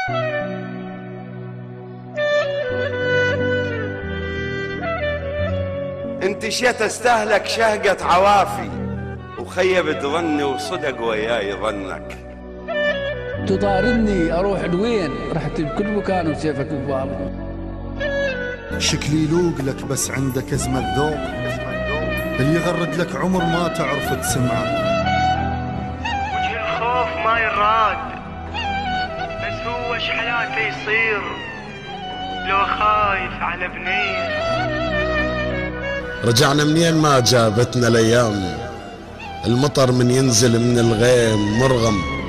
انت شتا استهلك شهقة عوافي وخيب ظني وصدق وياي ظنك. تطاردني اروح لوين؟ رحت بكل مكان وسيفك ببابي. شكلي يلوق لك بس عندك ازمة ذوق، اللي يغرد لك عمر ما تعرف تسمعه. وجه الخوف ما يراد، بس هو شحلاته يصير لو خايف على بنيه. رجعنا منين ما جابتنا الايام، المطر من ينزل من الغيم مرغم.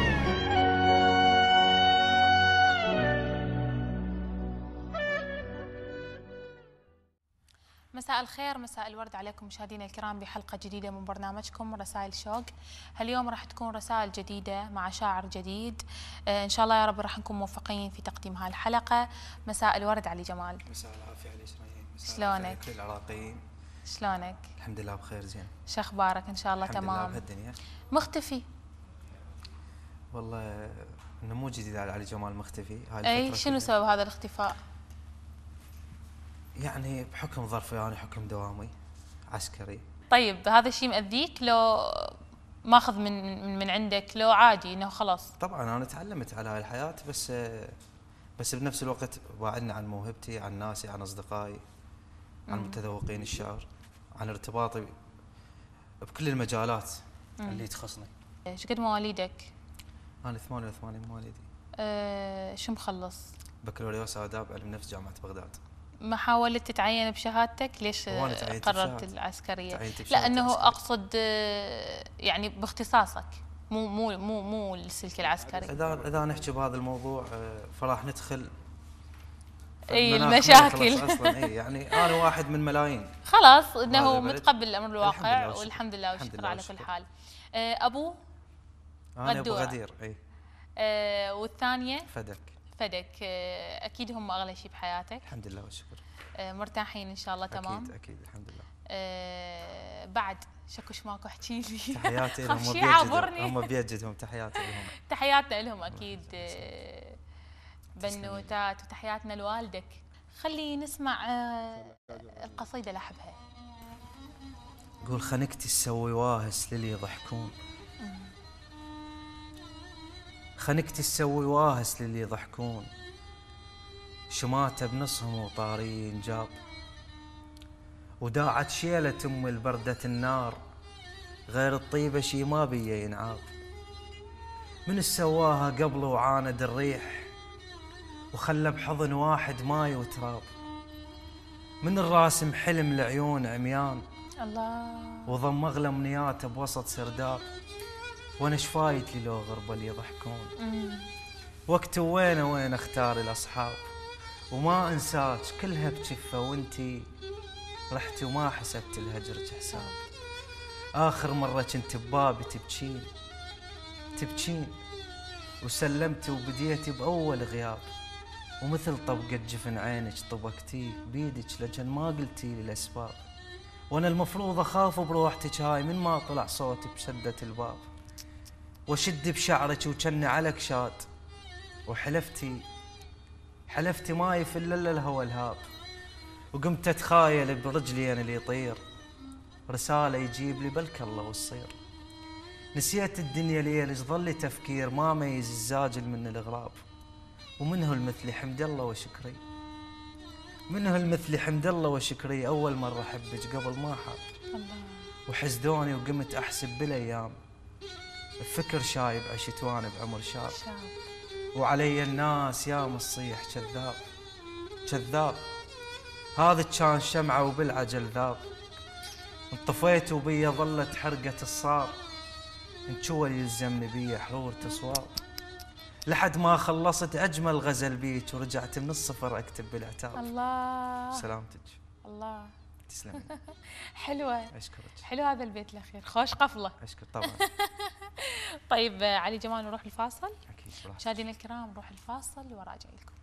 مساء الخير، مساء الورد عليكم مشاهدينا الكرام بحلقة جديدة من برنامجكم رسائل شوق. اليوم راح تكون رسائل جديدة مع شاعر جديد، إن شاء الله يا رب راح نكون موفقين في تقديم هالحلقة. مساء الورد علي جمال. مساء العافية علي شرايين. شلونك؟ كل العراقيين. شلونك؟ الحمد لله بخير زين. شو اخبارك؟ ان شاء الله الحمد تمام. لله بهالدنيا. مختفي. والله انه مو جديد على علي جمال مختفي هاي اي الفترة شنو كلها. سبب هذا الاختفاء؟ يعني بحكم ظرفي يعني حكم دوامي عسكري. طيب هذا الشيء مأذيك لو ماخذ من عندك، لو عادي انه خلاص؟ طبعا انا تعلمت على هاي الحياة، بس بنفس الوقت واعدني عن موهبتي، عن ناسي، عن اصدقائي، عن متذوقين الشعر، عن ارتباطي بكل المجالات اللي تخصني. ايش قد مواليدك؟ انا 88 مواليدي. شو مخلص؟ بكالوريوس آداب علم نفس جامعة بغداد. ما حاولت تتعين بشهادتك؟ ليش قررت العسكرية؟ لا انه اقصد يعني باختصاصك، مو السلك العسكري. اذا نحكي بهذا الموضوع فراح ندخل اي المشاكل اصلا. اي يعني انا واحد من ملايين. خلاص انه متقبل الامر الواقع والحمد لله والشكر على كل حال. ابو انا ابو غدير. اي والثانية فدك. اكيد هم اغلى شيء بحياتك. الحمد لله والشكر. مرتاحين ان شاء الله؟ تمام اكيد الحمد لله. بعد شكوش ماكو احكي لي. تحياتي لهم، هم بيجدهم تحياتي لهم. تحياتنا لهم اكيد بنوتات، وتحياتنا لوالدك. خلي نسمع القصيدة اللي احبها. قول خنقتي تسوي واهس للي يضحكون، خنقتي تسوي واهس للي يضحكون، شماتة بنصهم وطارين جاب، وداعت شيلة ام البردة النار، غير الطيبة شي ما بيه ينعاب. من السواها قبل وعاند الريح، وخلى بحضن واحد ماي وتراب، من الراسم حلم العيون عميان، الله، وضم اغلى امنياته بوسط سرداب، وانا شفايت لي لو غربة اللي يضحكون. وقت وين اختار الاصحاب، وما انساك كلها بجفه، وانتي رحتي وما حسبت لهجرك حساب. اخر مره كنت ببابي تبكين، وسلمتي وبديتي باول غياب، ومثل طبقه جفن عينك طبقتي بيدك لجن ما قلتي لي الاسباب. وانا المفروض اخاف بروحتك هاي من ما طلع صوتي بشده الباب، وشد بشعرك وكني على كشاد، وحلفتي ما يفل الا الهوى الهاب. وقمت اتخايل برجلي انا اللي يطير، رساله يجيب لي بلك الله والصير. نسيت الدنيا ليش ظل تفكير، ما ميز الزاجل من الغراب. ومنه المثل حمد الله وشكري، منه المثل حمد الله وشكري، اول مره احبك قبل ما حاب. وحزدوني وقمت احسب بالايام، الفكر شايب عشت وانا بعمر شاب. وعلي الناس يا مصيح كذاب، هذا كان شمعة وبالعجل ذاب. انطفيت وبيا ظلت حرقة الصار، انشول يلزمني بيا حرور تصواب. لحد ما خلصت اجمل غزل بيك، ورجعت من الصفر اكتب بالعتاب. الله سلامتك. الله تسلمي. حلوة. اشكرك. حلو هذا البيت الاخير، خوش قفلة. اشكر طبعا. طيب علي جمال نروح الفاصل. اكيد. مشاهدينا الكرام نروح الفاصل وراجع لكم.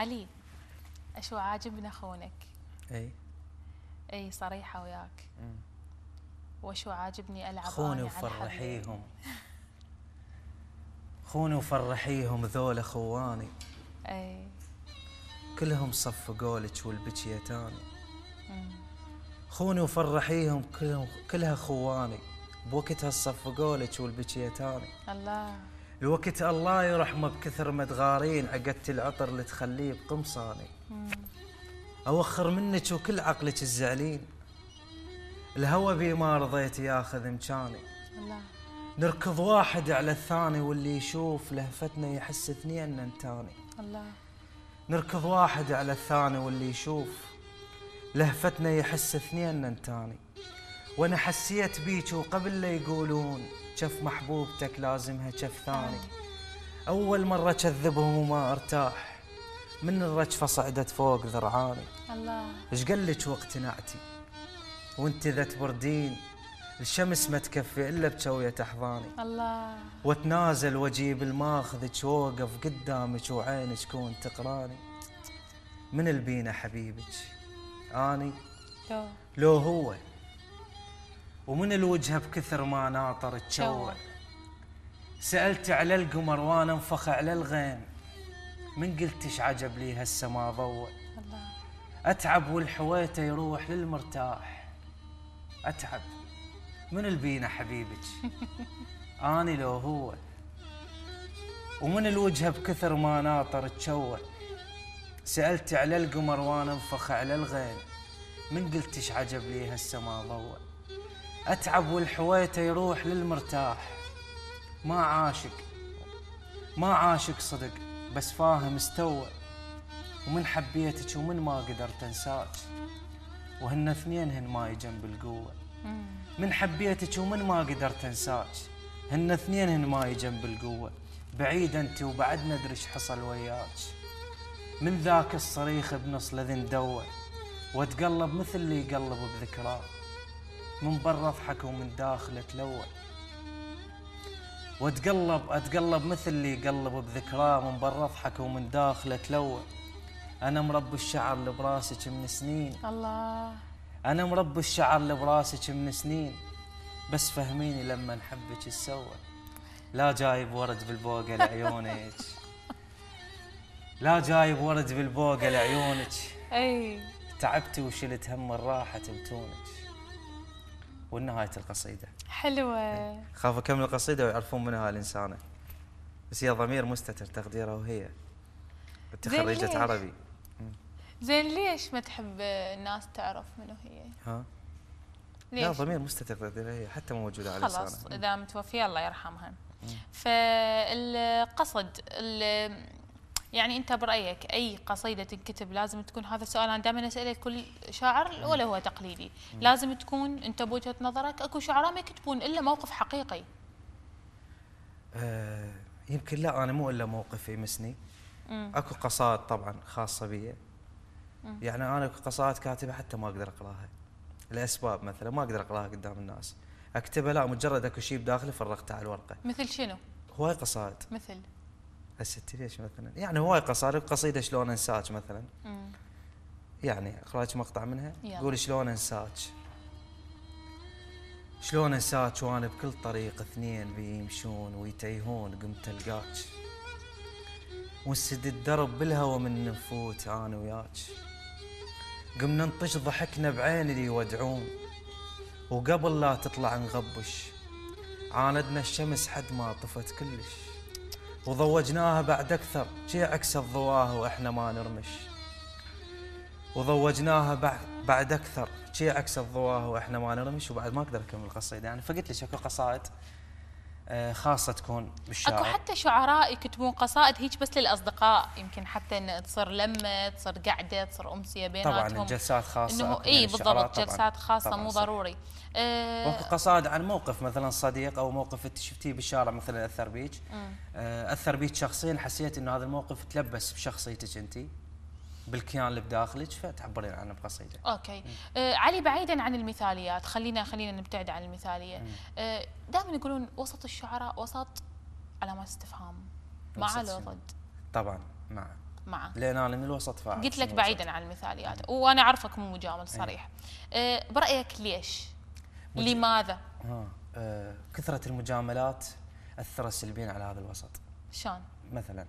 علي، اشو عاجبنا خونك؟ اي صريحه وياك. وشو عاجبني العب خوني وفرحيهم خوني وفرحيهم ذولا خواني، اي كلهم صفقوا لك والبكيتاني. خوني وفرحيهم كلها خواني، بوقتها صفقوا لك والبكيتاني. الله الوقت الله يرحمه بكثر ما تغارين، عقدت العطر اللي تخليه بقمصاني. اوخر منك وكل عقلك الزعلين، الهوى بي ما رضيت ياخذ مكاني. الله نركض واحد على الثاني، واللي يشوف لهفتنا يحس اثنين ننتاني. الله نركض واحد على الثاني، واللي يشوف لهفتنا يحس اثنين ننتاني. وانا حسيت بيك وقبل لا يقولون شف محبوبتك لازمها شف ثاني. اول مره كذبهم وما ارتاح، من الرجفه صعدت فوق ذرعاني. الله ايش قال لك واقتنعتي وانت ذا تبردين، الشمس ما تكفي الا بشويه احضاني. الله واتنازل واجيب الماخذك واوقف قدامك وعينك كون تقراني. من البينا حبيبك اني لو هو، ومن الوجهه بكثر ما ناطر تشوه. سالت على القمر وانا انفخ على الغيم، من قلتش عجب لي هسه ما ضوى. اتعب والحويته يروح للمرتاح، اتعب من البينا حبيبك اني لو هو، ومن الوجهه بكثر ما ناطر تشوه. سالت على القمر وانا انفخ على الغيم، من قلتش عجب لي هسه ما ضوى. اتعب والحويته يروح للمرتاح، ما عاشق صدق بس فاهم استوى. ومن حبيتك ومن ما قدرت انساك، وهن اثنين هن ماي جنب القوه. من حبيتك ومن ما قدرت انساك، هن اثنين هن ماي جنب القوه. بعيد انت وبعد ندري ايش حصل وياك، من ذاك الصريخ بنص لذن دوه. واتقلب مثل اللي يقلب بذكراه، من برا اضحك ومن داخل تلوى. اتقلب مثل اللي يقلب بذكراه، من برا اضحك ومن داخل تلوى. انا مربي الشعر اللي براسك من سنين. الله انا مربي الشعر اللي براسك من سنين، بس فهميني لما نحبك السوى. لا جايب ورد بالبوقه لعيونك لا جايب ورد بالبوقه لعيونك. اي تعبتي وشلت هم الراحه بتونك. ونهايه القصيده حلوه. خاف اكمل القصيده ويعرفون منها الانسانه، بس هي ضمير مستتر تقديره، وهي خريجة عربي. زين ليش ما تحب الناس تعرف منو هي؟ ها؟ ليش؟ لا ضمير مستتر تقديره، هي حتى موجوده على لسانه. خلاص اذا متوفيه الله يرحمها. فالقصد يعني انت برايك اي قصيده تنكتب لازم تكون، هذا السؤال انا دائما اساله كل شاعر ولا هو تقليدي، لازم تكون انت بوجهه نظرك، اكو شعراء ما يكتبون الا موقف حقيقي. يمكن لا، انا مو الا موقف يمسني. اكو قصائد طبعا خاصه بي، يعني انا قصائد كاتبه حتى ما اقدر اقراها لاسباب، مثلا ما اقدر اقراها قدام الناس، اكتبها لا مجرد اكو شيء بداخلي فرغته على الورقه. مثل شنو؟ هواي قصائد. مثل هسه ليش مثلا؟ يعني هواي قصائد، قصيده شلون انساك مثلا. يعني اقراك مقطع منها. قولي شلون انساك، شلون انساك وانا بكل طريق اثنين بيمشون ويتيهون، قمت القاك ونسد الدرب بالهوى من نفوت انا وياك. قمنا نطش ضحكنا بعين اللي يودعون، وقبل لا تطلع نغبش عاندنا الشمس حد ما طفت كلش. وضوجناها بعد اكثر شي عكس الضواها واحنا ما نرمش. وضوجناها بعد اكثر شي عكس الضواها واحنا ما نرمش. وبعد ما اقدر اكمل القصيده، يعني فقلت لك اكو قصائد خاصه تكون بالشعر. اكو حتى شعراء يكتبون قصائد هيك بس للاصدقاء، يمكن حتى ان تصير لمه، تصير قعده، تصير امسيه بيناتهم. طبعا جلسات خاصه انه اي بالضبط جلسات خاصه طبعاً مو صح. ضروري. واكو قصائد عن موقف مثلا صديق او موقف انت شفتيه بالشارع مثلا اثر بيك. اثر بيك شخصيا، حسيت انه هذا الموقف تلبس بشخصيتك انت، بالكيان اللي بداخلك، فتعبرين عنه بقصيده. اوكي. علي بعيدا عن المثاليات، خلينا نبتعد عن المثاليه. دائما يقولون وسط الشعراء وسط علامات استفهام، مع لو ضد؟ طبعا مع. معه؟ لان انا من الوسط فاعرف. قلت لك بعيدا عن المثاليات، وانا اعرفك مو مجامل صريح. برايك ليش؟ لماذا؟ كثره المجاملات اثرت سلبيا على هذا الوسط. شلون؟ مثلا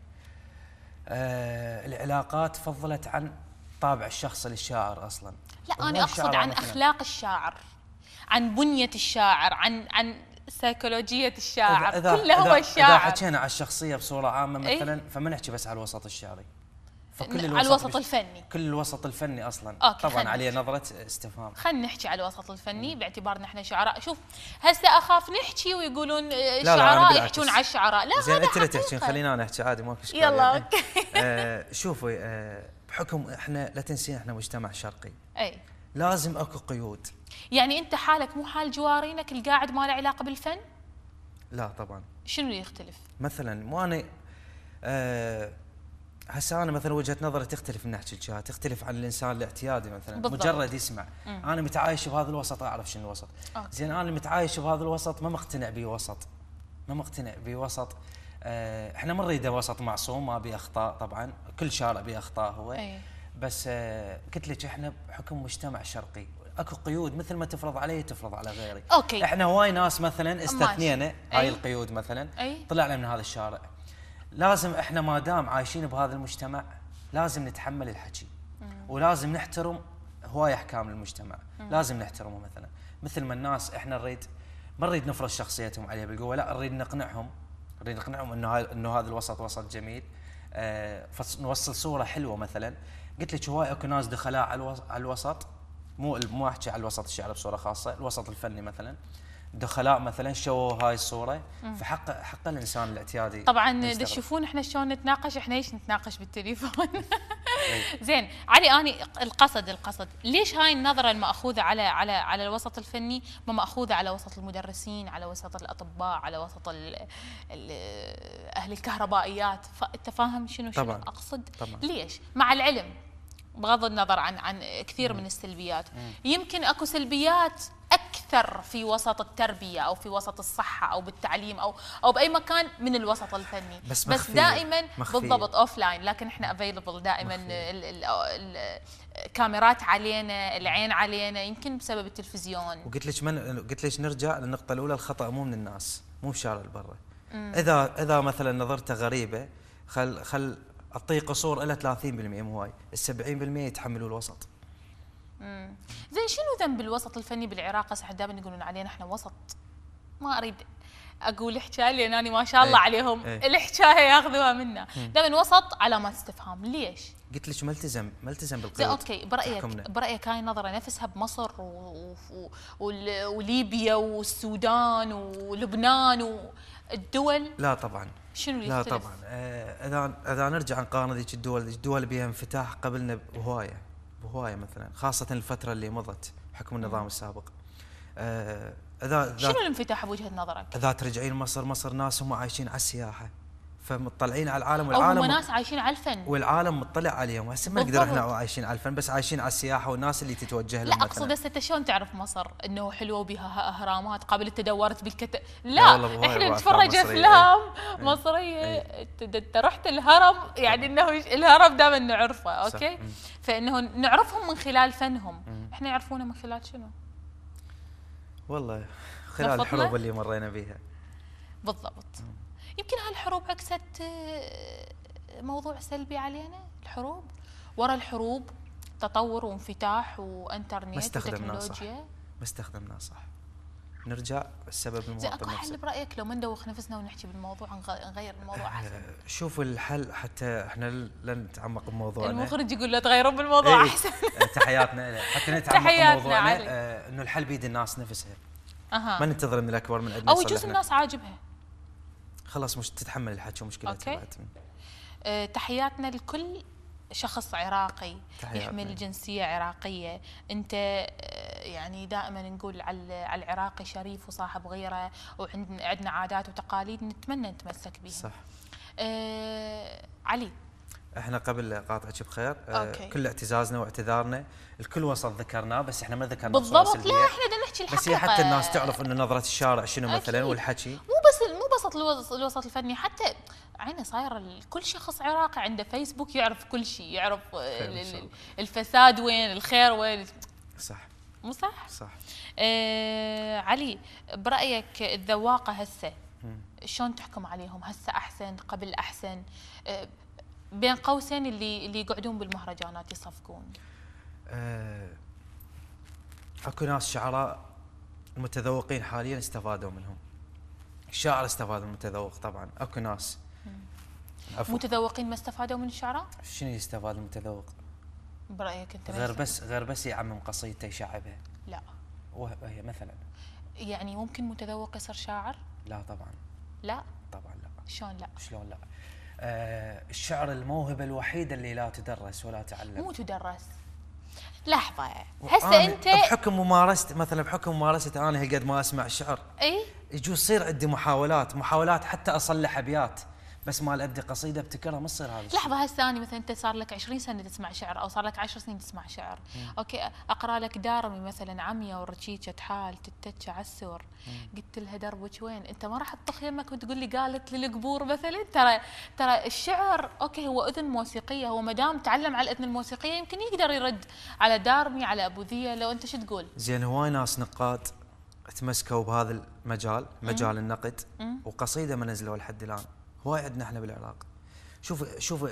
العلاقات فضلت عن طابع الشخص للشاعر اصلا. لا انا اقصد عن اخلاق الشاعر، عن بنيه الشاعر، عن سيكولوجيه الشاعر، كله هو الشاعر. اذا حكينا على الشخصيه بصوره عامه مثلا فما نحكي بس على الوسط الشعري، فكل على الوسط الفني، كل الوسط الفني اصلا طبعا عليه نظره استفهام. خلينا نحكي على الوسط الفني باعتبارنا احنا شعراء. شوف هسه اخاف نحكي ويقولون الشعراء يحكون على الشعراء. لا زين انت اللي تحكين، خلينا انا احكي عادي ماكو اشكال. يلا اوكي. شوفي بحكم احنا لا تنسين احنا مجتمع شرقي، اي لازم اكو قيود. يعني انت حالك مو حال جوارينك القاعد ما له علاقه بالفن؟ لا طبعا. شنو اللي يختلف؟ مثلا مو انا هسه انا مثلا وجهه نظري تختلف من نحكي الشيء، تختلف عن الانسان الاعتيادي مثلا بالضبط. مجرد يسمع. انا متعايش بهذا الوسط اعرف شنو الوسط. زين انا متعايش بهذا الوسط ما مقتنع بوسط، ما مقتنع بوسط. احنا ما نريد وسط معصوم ما بيه اخطاء، طبعا كل شارع بيه اخطاء هو. بس قلت لك احنا بحكم مجتمع شرقي اكو قيود، مثل ما تفرض علي تفرض على غيري. اوكي. احنا هواي ناس مثلا استثنينا هاي القيود مثلا، طلعنا من هذا الشارع. لازم احنا ما دام عايشين بهذا المجتمع لازم نتحمل الحكي ولازم نحترم هواي احكام المجتمع، لازم نحترمه. مثل ما الناس احنا ما نريد نفرض شخصيتهم عليه بالقوه، لا نريد نقنعهم انه هذا الوسط وسط جميل، نوصل صوره حلوه. مثلا قلت لك هواي اكو ناس دخلاء على الوسط، مو احكي على الوسط الشعري بصوره خاصه، الوسط الفني مثلا دخلاء مثلا شووا هاي الصوره، فحق الانسان الاعتيادي. طبعا تشوفون احنا شلون نتناقش، احنا ايش نتناقش بالتليفون. زين علي، اني القصد ليش هاي النظره الماخوذه على الوسط الفني ما ماخوذه على وسط المدرسين، على وسط الاطباء، على وسط اهل الكهربائيات؟ انت فاهم شنو اقصد؟ طبعاً. ليش؟ مع العلم بغض النظر عن كثير من السلبيات، يمكن اكو سلبيات اكثر في وسط التربيه او في وسط الصحه او بالتعليم او باي مكان من الوسط الفني، بس دائما بالضبط اوف لاين، لكن احنا افيلبل دائما، الكاميرات علينا، العين علينا، يمكن بسبب التلفزيون. قلت لك نرجع للنقطه الاولى، الخطا مو من الناس، مو بشارع البر. اذا مثلا نظرته غريبه خل اعطيه قصور الى 30% مو هواي، ال 70% يتحملوا الوسط. زين شنو ذنب الوسط الفني بالعراق؟ هسه دائما يقولون علينا احنا وسط، ما اريد اقول حكايه لان انا ما شاء الله عليهم الحكايه ياخذوها منا، دائما وسط علامات استفهام. ليش؟ قلت لك ملتزم بالقيود. زين اوكي، برايك هاي النظره نفسها بمصر وليبيا والسودان ولبنان والدول؟ لا طبعا. شنو اللي يختلف؟ لا طبعا. اذا نرجع نقارن ذيك الدول بها انفتاح قبلنا بهوايه مثلا، خاصه الفتره اللي مضت بحكم النظام السابق. شنو الانفتاح بوجهه نظرك؟ اذا ترجعين مصر ناسهم عايشين على السياحه، فمطلعين على العالم، والعالم ناس عايشين على الفن والعالم مطلع عليهم. هسه ما نقدر احنا عايشين على الفن، بس عايشين على السياحه والناس اللي تتوجه لهم. لا اقصد هسه انت شلون تعرف مصر انه حلوه وبها اهرامات؟ قبل تدورت لا احنا نتفرج افلام مصريه. انت رحت الهرم، يعني انه الهرم دائما نعرفه، اوكي؟ فانه نعرفهم من خلال فنهم. احنا يعرفونا من خلال شنو؟ والله خلال الحروب اللي مرينا بيها. بالضبط. يمكن هالحروب عكست موضوع سلبي علينا. الحروب، ورا الحروب تطور وانفتاح وانترنت وتكنولوجيا. ما استخدمناه صح. نرجع السبب المواطن اكو حل برايك لو ما ندوخ نفسنا ونحكي بالموضوع، نغير الموضوع احسن؟ شوفوا الحل، حتى احنا لن نتعمق بموضوعنا. المخرج يقول لا تغيرون بالموضوع احسن. تحياتنا حتى نتعمق بموضوعنا. انه الحل بيد الناس نفسها. ما ننتظر من الاكبر من عندنا. او يجوز الناس عاجبها، خلاص مش تتحمل الحكي ومشكلتها. تحياتنا لكل شخص عراقي يحمل جنسية عراقية. أنت يعني دائما نقول على العراقي شريف وصاحب غيرة، وعندنا عادات وتقاليد نتمنى نتمسك بها. صح. علي، احنا قبل قاطعك بخير، كل اعتزازنا واعتذارنا الكل وسط ذكرناه، بس احنا ما ذكرنا بالضبط. لا احنا بدنا نحكي الحقيقه، بس هي حتى الناس تعرف انه نظره الشارع شنو مثلا والحكي مو بس الوسط الفني، حتى عينه صايره كل شخص عراقي عنده فيسبوك يعرف كل شيء، يعرف الفساد وين، الخير وين. صح مو صح؟ صح. علي، برايك الذواقه هسه شلون تحكم عليهم؟ هسه احسن قبل احسن؟ بين قوسين اللي يقعدون بالمهرجانات يصفقون. اكو ناس شعراء المتذوقين حاليا استفادوا منهم. الشاعر استفاد من المتذوق طبعا، اكو ناس متذوقين ما استفادوا من الشعراء. شنو يستفاد المتذوق؟ برايك انت؟ غير بس يعمم قصيدته يشعبها. لا، وهي مثلا يعني ممكن متذوق يصير شاعر؟ لا طبعا. لا طبعا لا. شلون لا؟ شلون لا؟ الشعر الموهبه الوحيده اللي لا تدرس ولا تعلم. مو تدرس. لحظه، هسه انت بحكم ممارسه، مثلا بحكم ممارسه انا هالقد ما اسمع شعر، اي يجوز يصير عندي محاولات حتى اصلح ابيات، بس ما ابدي قصيده ابتكرها ما تصير هذا الشيء. لحظه، هسه اني مثلا انت صار لك 20 سنه تسمع شعر، او صار لك 10 سنين تسمع شعر. اوكي، اقرا لك دارمي مثلا عمية ورشيكه تحال تتتش عالسور، قلت لها دربك وين؟ انت ما راح تطخ يمك وتقول لي قالت للقبور مثلا. ترى الشعر اوكي هو اذن موسيقيه، هو ما دام تعلم على الاذن الموسيقيه يمكن يقدر يرد على دارمي على ابو ذيه. لو انت شو تقول؟ زين، هواي ناس نقاد تمسكوا بهذا المجال، مجال النقد، وقصيده ما نزلوا لحد الان. هواي عندنا احنا بالعراق. شوف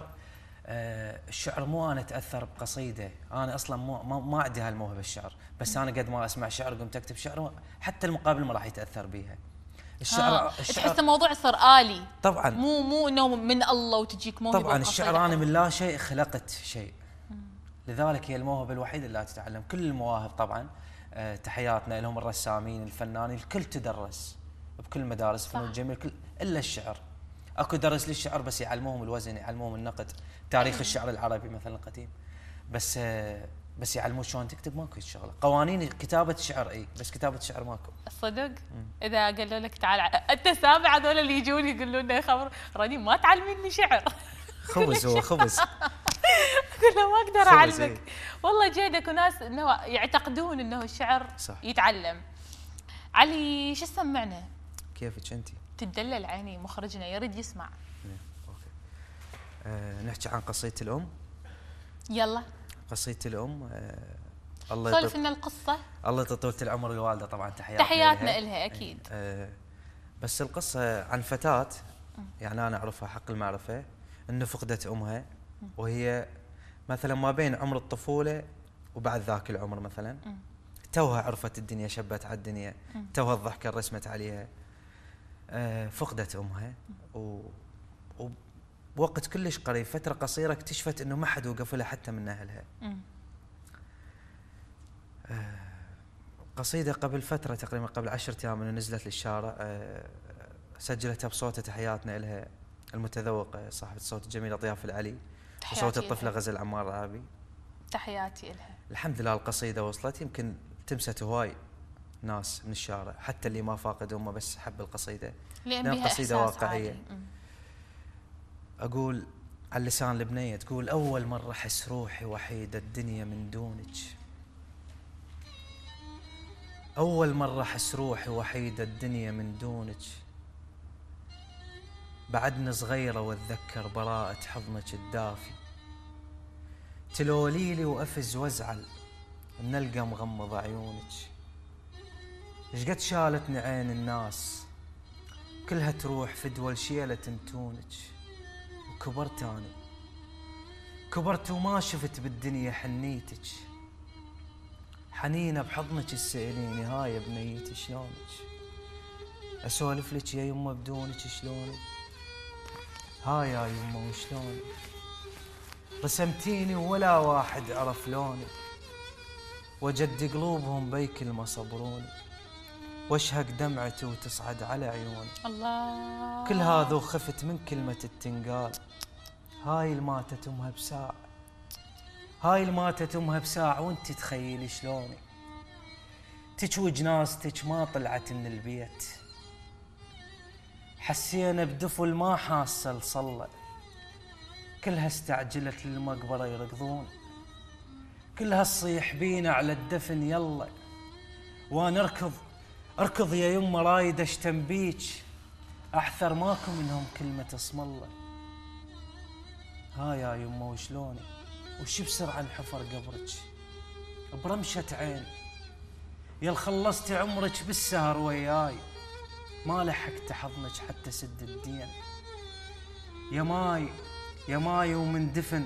الشعر مو انا اتاثر بقصيده، انا اصلا ما عندي هالموهبه الشعر، بس انا قد ما اسمع شعر قمت اكتب شعر، حتى المقابل ما راح يتاثر بيها. الشعر تحس الموضوع صار آلي طبعا، مو انه من الله وتجيك موهبه. طبعا الشعر انا من لا شيء خلقت شيء، لذلك هي الموهبه الوحيده اللي لا تتعلم. كل المواهب طبعا تحياتنا لهم، الرسامين، الفنانين، الكل تدرس بكل مدارس فنون الجميل الا الشعر. اكو درس للشعر بس يعلموهم الوزن، يعلموهم النقد، تاريخ الشعر العربي مثلا القديم، بس يعلمون شلون تكتب ماكو الشغله. قوانين كتابه الشعر بس كتابه الشعر ماكو. صدق؟ اذا قالوا لك تعال انت سامع هذول اللي يجون يقولون لنا خبر راني ما تعلميني شعر. خبز هو خبز. اقول له ما اقدر اعلمك. والله جيد، اكو ناس انه يعتقدون انه الشعر صح. يتعلم. علي، شو سمعنا؟ كيفك انت؟ تدلل عيني، مخرجنا يريد يسمع. اوكي. نحكي عن قصيدة الأم. يلا. قصيدة الأم. الله سولف لنا القصة. الله يطول طولة العمر الوالدة طبعا، تحياتنا إلها أكيد. بس القصة عن فتاة يعني أنا أعرفها حق المعرفة، إنه فقدت أمها وهي مثلا ما بين عمر الطفولة وبعد ذاك العمر، مثلا توها عرفت الدنيا، شبت على الدنيا، توها الضحكة رسمت عليها. فقدت أمها وبوقت كلش قريب، فترة قصيرة، اكتشفت إنه ما حد وقف لها حتى من أهلها. قصيدة قبل فترة تقريبا قبل 10 أيام إنه نزلت للشارع، سجلتها بصوتها، تحياتنا إلها، المتذوق صاحبة الصوت الجميل ضياف العلي، وصوت الطفلة غزل عمار العربي. تحياتي إلها. الحمد لله القصيدة وصلت، يمكن تمست هواي ناس من الشارع، حتى اللي ما فاقد امه بس حب القصيده، لان قصيده واقعيه. اقول على لسان البنيه، تقول اول مره احس روحي وحيده الدنيا من دونك، اول مره احس روحي وحيده الدنيا من دونك، بعدني صغيره واتذكر براءه حضنك الدافي، تلوليلي وافز وازعل من القى مغمض عيونك، ايش قد شالتني عين الناس كلها تروح فدوى لشيلة تونك، وكبرت أنا، كبرت وما شفت بالدنيا حنيتك، حنينة بحضنك تسأليني هاي يا بنيتي شلونك، أسولف لك يا يمه بدونك شلونك، هاي يا يمه وشلونك، رسمتيني ولا واحد عرف لوني، وجد قلوبهم بي كلمة صبروني، واشهق دمعتي وتصعد على عيوني، الله كل هذا وخفت من كلمة التنقال، هاي الماتت امها بساع، هاي الماتت امها بساع، وانت تخيلي شلوني، تجوي جنازتك ما طلعت من البيت، حسينا بدفل ما حاسه لصلى، كلها استعجلت للمقبرة يركضون، كلها تصيح بينا على الدفن يلا، وانا اركض يا يمه رايد اشتم بيك، أحثر ماكو منهم كلمة اسم الله. ها يا يمه وشلوني وش بسر عن حفر قبرك برمشة عين، يل خلصتي عمرك بالسهر وياي، ما لحقت حضنك حتى سد الدين. يا ماي يا ماي ومن دفن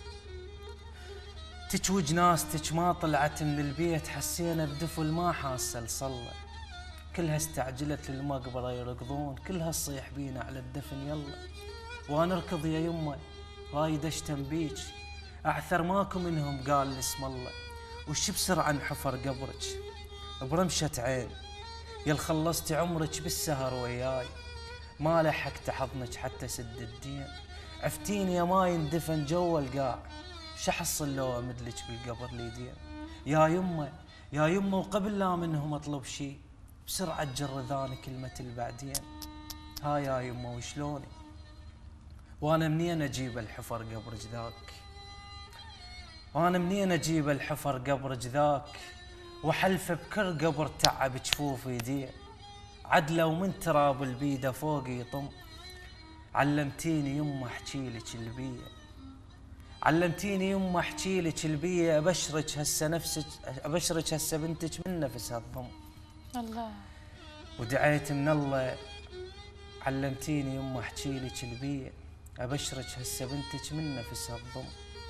تجوج ناستك ما طلعت من البيت، حسينا بدفل ما حاسه صلى، كلها استعجلت للمقبره يركضون، كلها تصيح بينا على الدفن يلا. وانا اركض يا يمه رايد اشتم بيك، اعثر ماكو منهم قال لي اسم الله، وش بسر عن حفر قبرك برمشة عين، يل خلصتي عمرك بالسهر وياي، ما لحقت حضنك حتى سد الدين. عفتيني يا ما يندفن جوا القاع، شحصل لو امدلك بالقبر ليدين. يا يمه يا يمه وقبل لا منهم اطلب شي، بسرعه تجرداني كلمه البعدين. ها يا يمه وشلوني وانا منين اجيب الحفر قبرك ذاك، وانا منين اجيب الحفر قبرك ذاك، وحلف بكل قبر تعب جفوف يديه، عدله ومن تراب البيده فوقي يطم. علمتيني يمه احكي لك البيه، علمتيني يمه احكي لك البيه، ابشرك هسه نفسك، ابشرك هسه بنتك من نفس هالضم. الله. ودعيت من الله، علمتيني يمه احكي لك البيه، ابشرك هسه بنتك من نفس هالضم.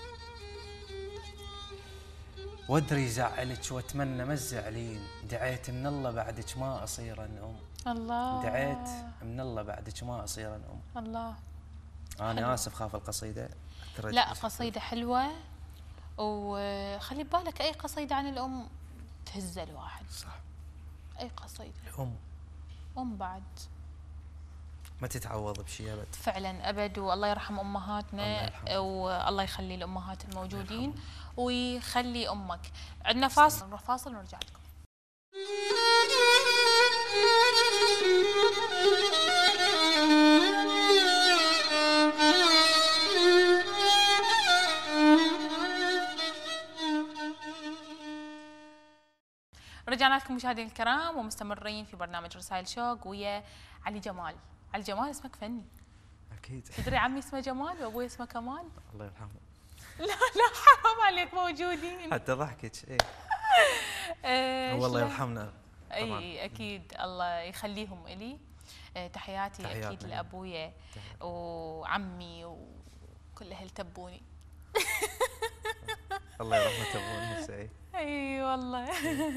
وادري يزعلك واتمنى ما تزعلين، دعيت من الله بعدك ما اصير ام. الله. دعيت من الله بعدك ما اصير ام. الله. انا حلو. اسف خاف القصيده. لا قصيده حلوه، وخلي بالك اي قصيده عن الام تهز الواحد. صح. اي قصيده الام ام بعد ما تتعوض بشيء ابد. فعلا ابد. والله يرحم امهاتنا والله يخلي الامهات الموجودين ويخلي امك. عندنا فاصل، نروح فاصل ونرجع لكم. رجعنا لكم مشاهدينا الكرام ومستمرين في برنامج رسائل شوق ويا علي جمال. علي جمال اسمك فني. اكيد. تدري عمي اسمه جمال وابوي اسمه كمال؟ الله يرحمه. لا حرام عليك موجودين. حتى ضحكك. هو والله يرحمنا. اي اكيد الله يخليهم الي. تحياتي اكيد لابويا وعمي وكل اهل تبوني. الله يرحمه تبوني. اي والله.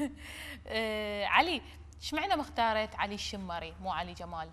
علي، ايش معنى مختارة علي الشمري مو علي جمال؟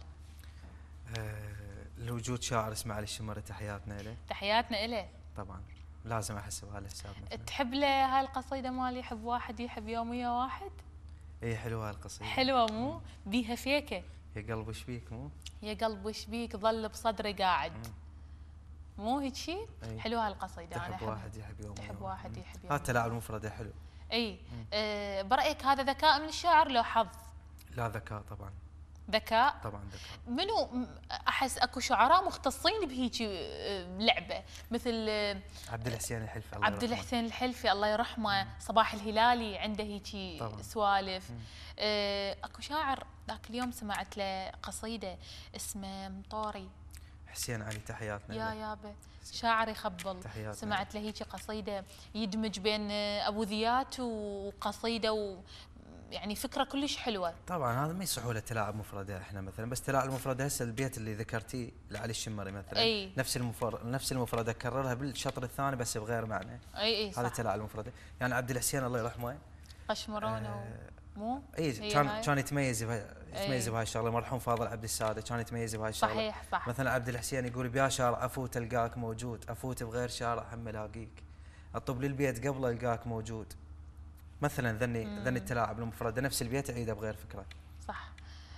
لوجود شاعر اسمه علي الشمري، تحياتنا له. تحياتنا له. طبعا لازم احس بهالحساب. تحب له هاي القصيدة مال يحب واحد يحب يوميا واحد؟ اي حلوه هالقصيدة. حلوة مو؟ بيها فيكة. يا قلب وش بيك مو؟ يا قلب وش بيك ظل بصدري قاعد. مو هيك شيء؟ حلوه هالقصيدة. تحب واحد يحب يوميا. تحب واحد يحب يوميا. هذا تلاعب المفردة حلو. اي. برأيك هذا ذكاء من الشاعر لو حظ؟ لا ذكاء طبعا. ذكاء؟ طبعا ذكاء. منو احس اكو شعراء مختصين بهيك لعبه مثل عبد الحسين الحلفي. الله عبد الحسين الحلفي الله يرحمه. صباح الهلالي عنده هيك سوالف. اكو شاعر ذاك اليوم سمعت له قصيده اسمه مطوري. حسين علي تحياتنا. يا يابا شاعر يخبل. سمعت له هيك قصيده يدمج بين ابوذيات وقصيده يعني فكره كلش حلوه. طبعا هذا ما يصح له تلاعب مفرده. احنا مثلا بس تلاعب المفرده هسه البيت اللي ذكرتيه لعلي الشمري مثلا. أي. نفس المفرده كررها بالشطر الثاني بس بغير معنى. اي صح. هذا تلاعب المفرده. يعني عبد الحسين الله يرحمه قشمرونه مو؟ اي كان يتميز بهاي الشغله. مرحوم فاضل عبد الساده كان يتميز بهاي الشغله. صحيح صح. مثلا عبد الحسين يقول بيا شارع افوت القاك موجود، افوت بغير شارع هم الاقيك، اطب للبيت قبل القاك موجود. مثلا ذني التلاعب المفرده نفس البيت عيده بغير فكره. صح.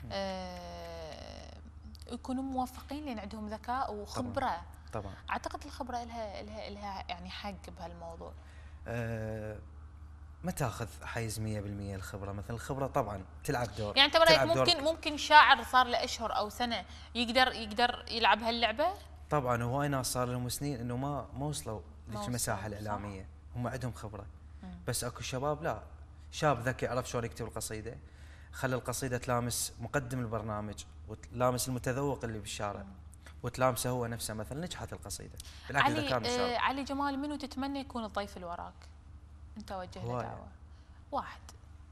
يكونوا موفقين لان عندهم ذكاء وخبره. طبعا. اعتقد الخبره لها يعني حق بهالموضوع. ما تاخذ حيز 100% الخبره. مثلا الخبره طبعا تلعب دور. يعني انت برايك ممكن شاعر صار له اشهر او سنه يقدر يلعب هاللعبه؟ طبعا. وهواي ناس صار لهم سنين انه ما وصلوا للمساحه الاعلاميه. هم عندهم خبره. بس اكو شباب لا، شاب ذكي عرف شلون يكتب القصيده، خلى القصيده تلامس مقدم البرنامج وتلامس المتذوق اللي بالشارع وتلامسه هو نفسه مثلا، نجحت القصيده. بالعكس اذا كان بالشارع. علي جمال، منو تتمنى يكون الضيف اللي وراك؟ انت وجه له دعوه. واحد.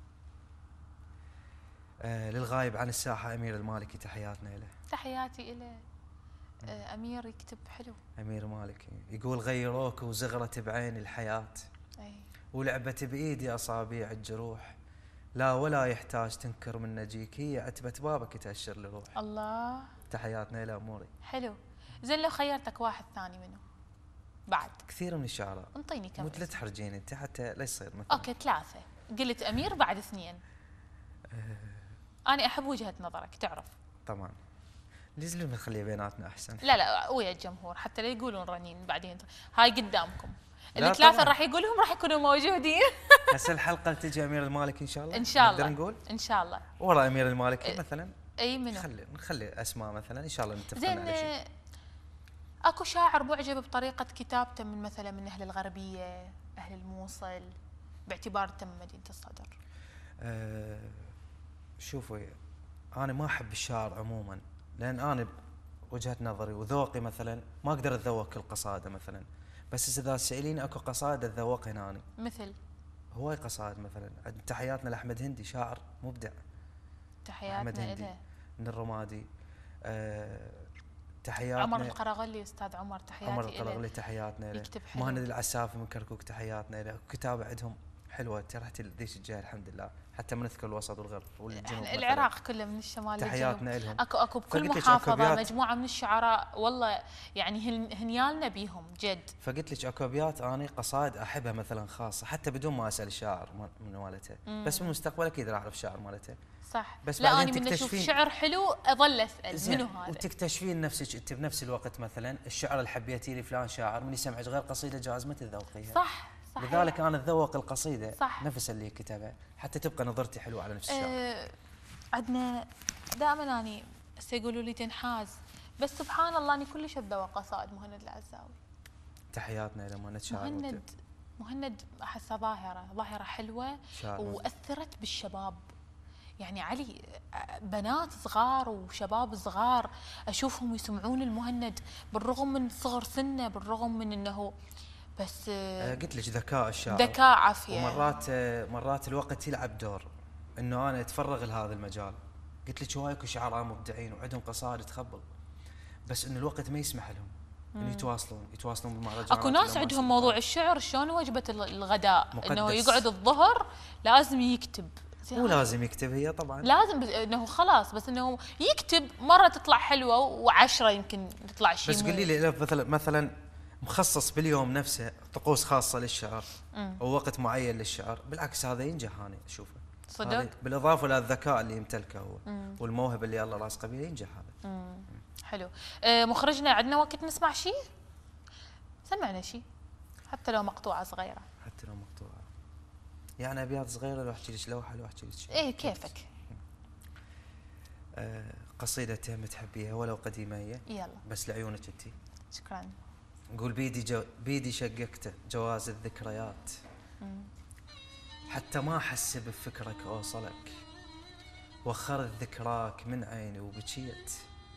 للغايب عن الساحه امير المالكي، تحياتنا له. تحياتي له. امير يكتب حلو. امير مالكي يقول غيروك وزغرت بعين الحياه، ولعبت بايدي اصابيع الجروح، لا ولا يحتاج تنكر من نجيك، هي عتبة بابك تأشر لروح. الله. تحياتنا إلى أموري. حلو. زين لو خيرتك واحد ثاني منه بعد؟ كثير من الشعراء. انطيني كم. لا تحرجيني انت حتى لا يصير مثلا. اوكي 3. قلت امير بعد 2. انا احب وجهة نظرك تعرف. طبعا. ليش نخليها بيناتنا احسن؟ لا ويا الجمهور حتى لا يقولون رنين بعدين. هاي قدامكم. ال3 راح يقولهم راح يكونوا موجودين. هسه الحلقه تجي امير المالكي ان شاء الله. ان شاء الله. نقدر نقول ان شاء الله. ورا امير المالكي مثلا. اي منو؟ نخلي اسماء مثلا ان شاء الله نتفق على شيء. زين اكو شاعر معجب بطريقه كتابته من مثلا من اهل الغربيه، اهل الموصل، باعتبار تم مدينه الصدر؟ شوفي انا ما احب الشعر عموما، لان انا وجهه نظري وذوقي مثلا ما اقدر اتذوق القصائد مثلا، بس اذا تساليني اكو قصائد اتذوقها اني. مثل؟ هواي قصائد مثلا. تحياتنا لاحمد هندي، شاعر مبدع. تحياتنا له. من الرمادي. تحياتنا عمر القرغلي، استاذ عمر تحياتي له. عمر القرغلي تحياتنا له. مهند العسافي من كركوك تحياتنا له. كتابه عندهم حلوه، رحت لديش الجهه الحمد لله، حتى ما نذكر الوسط والغرب والجنوب. العراق كله من الشمال للجنوب. تحياتنا لهم. اكو بكل محافظه مجموعه من الشعراء والله يعني هنيالنا بيهم جد. فقلت لك اكو ابيات انا قصائد احبها مثلا خاصه حتى بدون ما اسال الشاعر من مالته، بس بالمستقبل اكيد راح اعرف الشاعر مالته. صح. بس لا انا من اشوف شعر حلو اظل اسال منو هذا. وتكتشفين نفسك انت بنفس الوقت مثلا الشعر اللي حبيتي لي فلان شاعر من يسمعك غير قصيده جاز ما تتذوقيها. صح. لذلك انا اتذوق القصيده نفس اللي كتبها حتى تبقى نظرتي حلوه على نفس الشعر. عندنا دائما اني يقولوا لي تنحاز، بس سبحان الله اني كلش اتذوق قصائد مهند العزاوي. تحياتنا الى مهند شاعر. مهند احسه ظاهره حلوه واثرت بالشباب. يعني علي بنات صغار وشباب صغار اشوفهم يسمعون المهند بالرغم من صغر سنه، بالرغم من انه بس قلت لك ذكاء الشاعر، ذكاء عافيه. مرات الوقت يلعب دور انه انا اتفرغ لهذا المجال. قلت لك هواي شعراء مبدعين وعندهم قصائد تخبل، بس ان الوقت ما يسمح لهم ان يتواصلون بالمهرجانات. اكو ناس عندهم موضوع الشعر شلون وجبه الغداء مقدس. انه يقعد الظهر لازم يكتب. مو لازم يكتب هي طبعا لازم انه خلاص، بس انه يكتب مره تطلع حلوه و10 يمكن تطلع شيء. بس قولي لي مثلا مخصص باليوم نفسه طقوس خاصه للشعر او وقت معين للشعر، بالعكس هذا ينجح انا اشوفه صدق. بالاضافه للذكاء اللي يمتلكه هو والموهبه اللي الله راسقه بها ينجح هذا. حلو. مخرجنا عندنا وقت نسمع شيء؟ سمعنا شيء حتى لو مقطوعه صغيره. حتى لو مقطوعه يعني ابيات صغيره، لو احكي لك لوحه، لو احكي لك شيء. ايه كيفك. قصيده متحبيها ولو قديمه هي. يلا. بس لعيونك انت. شكرا. نقول بيدي شققته جواز الذكريات، حتى ما احس بفكرك اوصلك، وخرت ذكراك من عيني وبكيت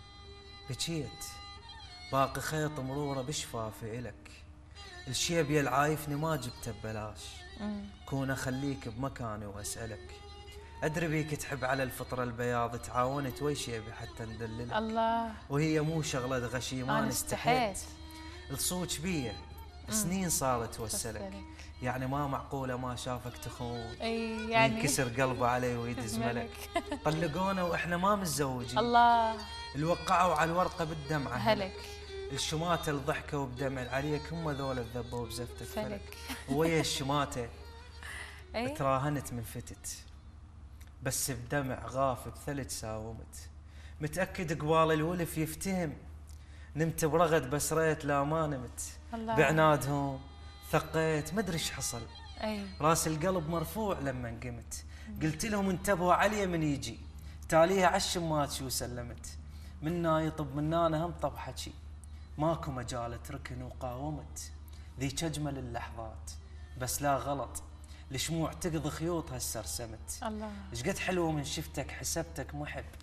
باقي خيط مروره بشفافي الك، الشيب يلعايفني ما جبته ببلاش، كون اخليك بمكاني واسالك، ادري بيك تحب على الفطره البياض، تعاونت وي شيبي حتى ندللك الله، وهي مو شغله غشي ما استحيت لصوت بيه سنين صارت توسلك، يعني ما معقوله ما شافك تخون، يعني ينكسر قلبه علي ويدز ملك، طلقونا واحنا ما متزوجين، الله الوقعوا على الورقه بالدمعه هلك، الشماته الضحكه وبدمع عليك، هم ذول الذبوا بزفته فلك، ويا الشماته تراهنت من فتت، بس بدمع غاف بثلج ساومت، متاكد قبال الولف يفتهم، نمت برغد بس ريت لا ما نمت، بعنادهم ثقيت ما ادري ايش حصل، راس القلب مرفوع لما قمت، قلت لهم انتبهوا علي من يجي، تاليها عالشمات شو سلمت، منا يطب منا انا هم طب حكي، ماكو مجال تركن وقاومت، ذيك اجمل اللحظات بس لا غلط، الشموع تقضي خيوطها استرسمت، الله ايش قد حلوه من شفتك حسبتك محب،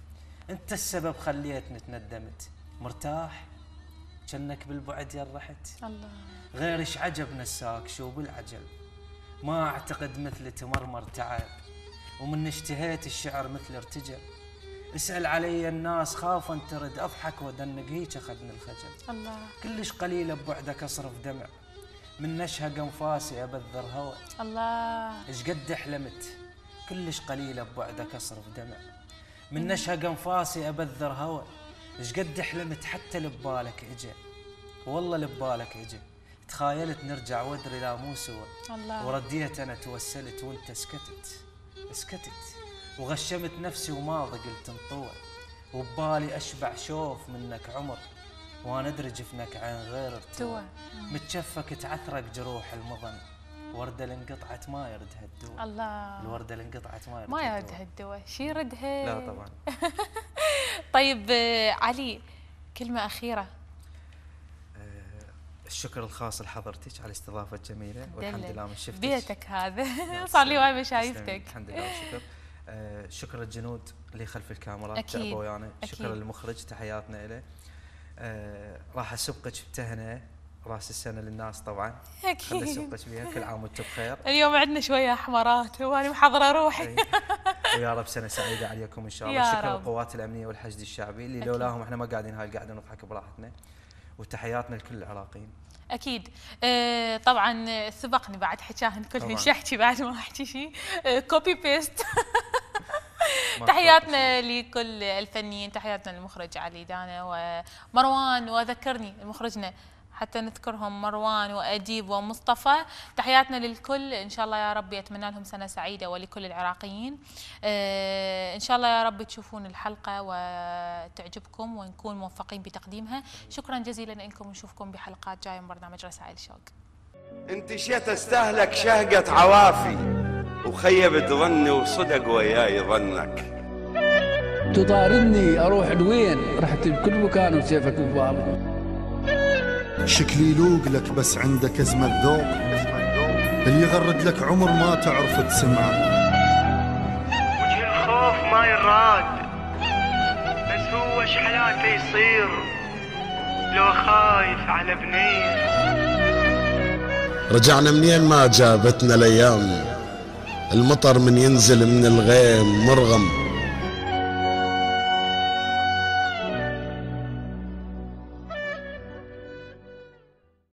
انت السبب خليتني تندمت. مرتاح جنك بالبعد يرحت. الله. غير ايش عجب نساك شو بالعجب، ما اعتقد مثل تمرمر تعب، ومن اشتهيت الشعر مثل ارتجل. اسأل علي الناس خاف ان ترد، اضحك ودنق هيك اخذني الخجل. الله. كلش قليل ببعدك اصرف دمع، من نشهق انفاسي ابذر هوى. الله. ايش قد حلمت، كلش قليل ببعدك اصرف دمع، من نشهق انفاسي ابذر هوى. ايش قد حلمت حتى لبالك اجى، والله لبالك اجى. تخايلت نرجع وادري لا مو سوى. الله. ورديت انا توسلت وانت سكتت وغشمت نفسي وما قلت انطوى. وبالي اشبع شوف منك عمر، وانا ادري جفنك عين غير ارتوى. متشفك تعثرك جروح المظن، وردة اللي انقطعت ما يردها الدواء. الله. الوردة اللي انقطعت ما يردها الدواء، شي يردها؟ لا طبعا. طيب علي، كلمة أخيرة. الشكر الخاص لحضرتك على الاستضافة الجميلة، والحمد لله من شفتك. بيتك هذا صار لي وايد ما شايفتك. الحمد لله والشكر. شكر الجنود اللي خلف الكاميرا أكيد. تعبوا ويانا. شكر للمخرج، تحياتنا له. راح اسبقك بتهنئة راس السنة للناس طبعا. أكيد. خلي اسبقك بيها، كل عام وانتم بخير. اليوم عندنا شوية أحمرات وأنا محضرة روحي. ويا رب سنة سعيدة عليكم إن شاء الله. شكر القوات الأمنية والحشد الشعبي اللي لولاهم احنا ما قاعدين هاي القعدة نضحك براحتنا. وتحياتنا لكل العراقيين. اكيد. طبعا سبقني بعد حكاهن كلهن شحكي بعد ما احكي شيء كوبي بيست. تحياتنا لكل الفنيين، تحياتنا للمخرج علي دانا ومروان، وذكرني المخرجنا حتى نذكرهم، مروان وأديب ومصطفى. تحياتنا للكل، إن شاء الله يا رب يتمنى لهم سنة سعيدة ولكل العراقيين. إن شاء الله يا رب تشوفون الحلقة وتعجبكم ونكون موفقين بتقديمها. شكرا جزيلا لكم، ونشوفكم بحلقات جاية من برنامج رسائل شوق. انت شيت استهلك شهقة عوافي، وخيب ظني وصدق وياي ظنك. تطاردني اروح لوين، رحت بكل مكان وسيفك ببابي. شكلي يلوق لك بس عندك ازمة ذوق، اللي يغرد لك عمر ما تعرف تسمعه. وجه الخوف ما يراد، بس هو شحلاته يصير لو خايف على بنيه. رجعنا منين ما جابتنا الايام، المطر من ينزل من الغيم مرغم،